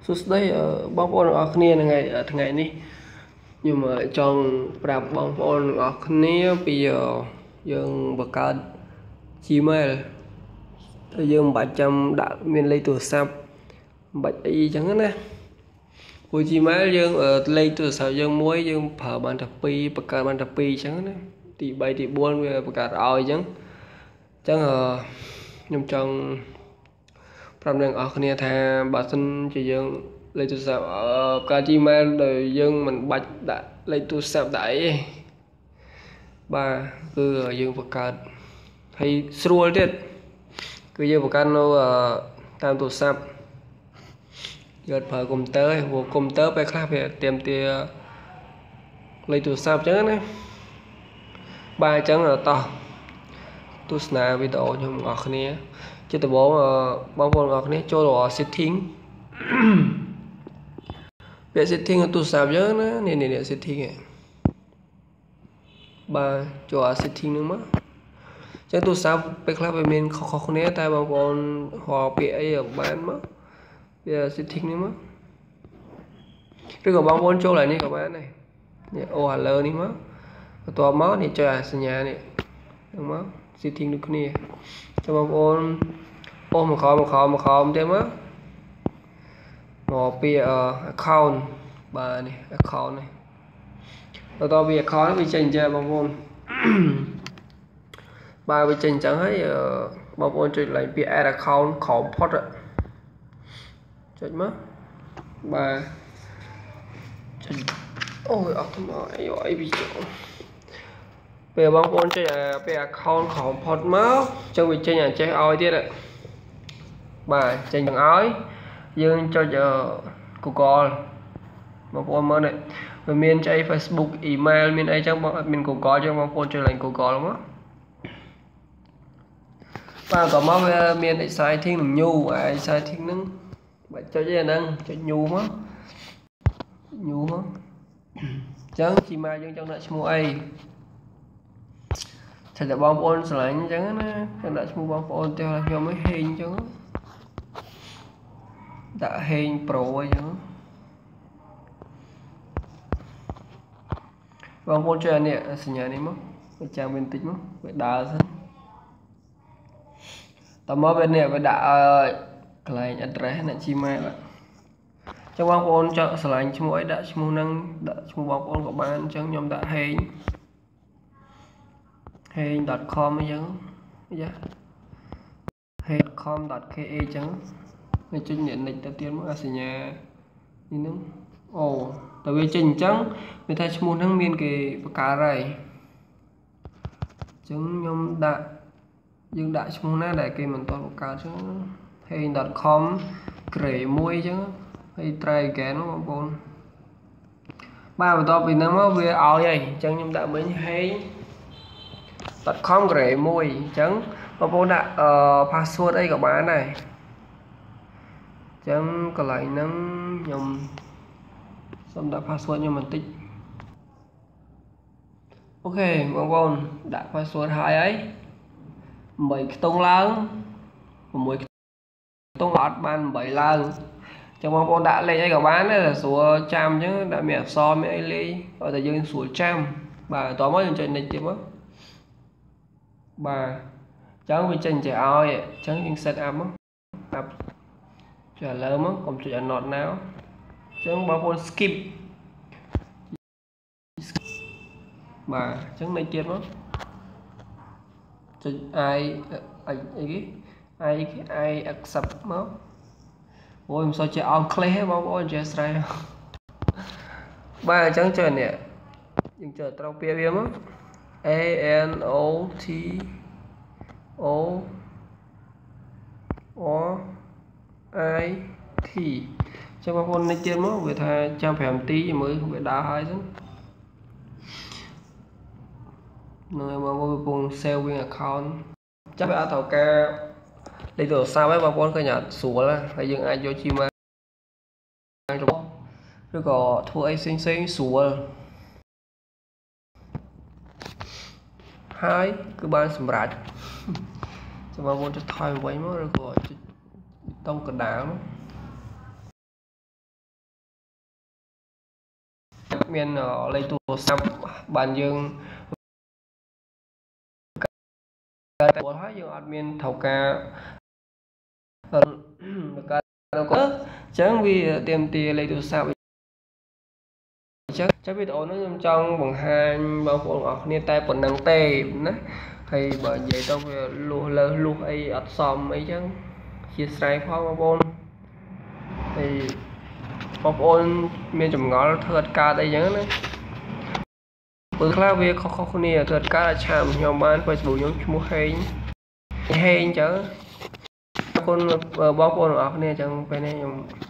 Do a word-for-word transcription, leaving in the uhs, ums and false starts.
សួស្តីបងប្អូនទាំងអស់គ្នាថ្ងៃថ្ងៃនេះខ្ញុំចង់ប្រាប់បងប្អូនទាំងអស់គ្នាពីយើងបង្កើត Gmail តែយើងមិនបាច់ចាំដាក់មានលេខទូរស័ព្ទមិនបាច់អីចឹងណាព្រោះ Gmail យើងលេខទូរស័ព្ទយើងមួយយើងប្រើបានតែពីរបង្កើតបានតែពីរចឹងណាទីបីទីបួនវាបង្កើតឲ្យចឹងចឹងខ្ញុំចង់ប្រាប់អ្នកនរគ្នាថាបើសិនជាយើងលេខទូរស័ព្ទបង្កើត Gmail ដោយយើងមិនបាច់ដាក់លេខទូរស័ព្ទដាក់អីទេបាទគឺយើងបង្កើតហើយស្រួលទៀតគឺយើងបង្កើតនៅតាមទូរស័ព្ទយកប្រើកុំព្យូទ័រព្រោះកុំព្យូទ័រពេលខ្លះវាទាមទារលេខទូរស័ព្ទចឹងណាបាទអញ្ចឹងតោះទស្សនាវីដេអូខ្ញុំបងប្អូនគ្នាជាដំបូងបងប្អូនបងប្អូនគ្នាចូលដល់ setting ពាក្យ setting ទូរស័ព្ទយើងណានេះនេះ setting ឯងបាទចូល setting ហ្នឹងមកអញ្ចឹងទូរស័ព្ទពេលខ្លះវាមានខុសៗគ្នាតែបងប្អូនហៅពាក្យអីបានមកវា setting ហ្នឹងមកឬក៏បងប្អូនចូលឡើងនេះក៏បានដែរនេះ oh hello នេះមកបន្ទាប់មកនេះចុចអាសញ្ញានេះហ្នឹងមក setting ដូចគ្នាចាំបងប្អូនអូសមកក្រោមមកក្រោមមកក្រោមទៀតមកមកពាក្យ account បាទនេះ account នេះបន្ទាប់ពី account វាចេញចេះបងប្អូនបាទវាចេញអញ្ចឹងហើយបងប្អូនចុចឡើងពាក្យ add account ក្រោមផុតចុចមកបាទចុចអូយអត់មកអីអីវាចូលពេលបងប្អូនចុចអាពេល account ក្រោមផុតមកអញ្ចឹងវាចេញអាចេះឲ្យទៀតបាទចេញទាំងឲ្យយើងចុច Google បងប្អូនមើលនេះវាមានចុច Facebook email មានអីចឹងបងអត់មាន Google ចឹងបងប្អូនចុចឡើង Google មកបាទក៏មកវាមាន exciting និង new exciting ហ្នឹងបើចុចឯហ្នឹងចុច new មក new មកអញ្ចឹង Gmail យើងចង់ដាក់ឈ្មោះអីតែតែបងប្អូនស្រឡាញ់អញ្ចឹងណាចង់ដាក់ឈ្មោះបងប្អូនទៅខ្ញុំឲ្យហេងអញ្ចឹងដាក់ហេង Pro អញ្ចឹងបងប្អូនជួយអានេះសញ្ញានេះមកវាចាំវាបន្តិចមកវាដើរសិនតមកវានេះវាដាក់កន្លែង address នៃ Gmail អញ្ចឹងបងប្អូនចង់ស្រឡាញ់ឈ្មោះអីដាក់ឈ្មោះហ្នឹងដាក់ឈ្មោះបងប្អូនក៏បានអញ្ចឹងខ្ញុំដាក់ហេងហេង .com អញ្ចឹងយ៉ាហេង .com.ke អញ្ចឹងវាចេញនិចទៅទៀតមកអាសញ្ញានេះហ្នឹងអូតែវាចេញអញ្ចឹងវាថាឈ្មោះហ្នឹងមានគេបង្កើតហើយអញ្ចឹងខ្ញុំដាក់យើងដាក់ឈ្មោះណាដែលគេមិនទាន់បង្កើតអញ្ចឹងហេង .com grey មួយអញ្ចឹងហើយ try again បងប្អូនបាទបន្ទាប់ពីហ្នឹងមកវាឲ្យហើយអញ្ចឹងខ្ញុំដាក់មិញហេង .com grey មួយអញ្ចឹងបងប្អូនដាក់ password អីក៏បានដែរអញ្ចឹងកន្លែងហ្នឹងខ្ញុំសូមដាក់ password ខ្ញុំបន្តិចអូខេបងប្អូនដាក់ password ហើយហើយeightខ្ទង់ឡើងsixខ្ទង់អត់បានeightឡើងអញ្ចឹងបងប្អូនដាក់លេខអីក៏បានដែរស្រួលចាំអញ្ចឹងដាក់មានអក្សរមានអីលេខឲ្យតែយើងស្រួលចាំបាទតោះមកយើងចុច next ទៀតមកបាទអញ្ចឹងវាចេញចេះឲ្យអញ្ចឹងយើង set up មក up ចុចលើមកកុំចុច not now អញ្ចឹងបងប្អូន skip បាទអញ្ចឹងនៅទៀតមកចុច i អីអីគេ i គេ i accept មកអូយមិនសូវចេះអង់គ្លេសទេបងប្អូនចេះស្រែបាទអញ្ចឹងចុចនេះយើងចុចត្រង់ពាក្យវាមក a n o t o o i t ចឹងបងប្អូននេះទៀតមកវាថាចាំfiveនាទីមើលវាដើរហើយហ្នឹងនៅបងប្អូនកំពុង saving account ចាប់វាអត់ត្រូវការលេខទូរស័ព្ទហើយបងប្អូនឃើញអត់ស្រួលហើយយើងអាចយក Gmail របស់ឬក៏ធ្វើអីផ្សេងផ្សេងស្រួលហើយគឺបានសម្រាប់ចាំបងប្អូនចុចថយវិញមកឬក៏ចុចតង់កណ្ដាល miền ở lấy tù sắp bàn dương cái của hóa dương admin thầu ca ca đâu có chẳng vì tiền tiền lấy tù sắp chắc chắc biết ổn nó trong bằng hai bao phụ ở nên tay còn năng tê nè thì bởi vậy tao luôn lơ luôn ấy ở xóm ấy chứ chia sẻ phong bôn thì phong bôn miền trồng ngõ thật ca đây nhớ nữa bữa khác việc khó khó nè thật ca là chạm nhau ban phải bù những mua hay hay chứ con bao bôn ở nè chẳng phải này